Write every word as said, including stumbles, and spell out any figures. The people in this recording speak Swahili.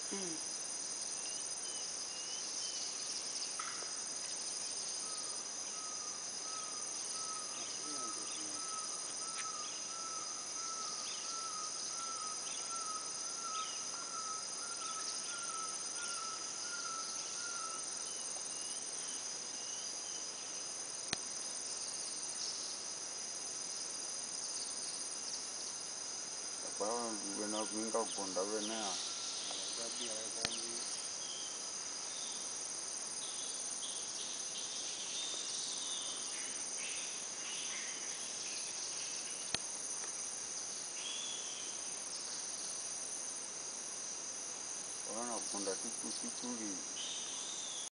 Mm. Kwa wena vinga kunda wena wana kunda tiku tikuli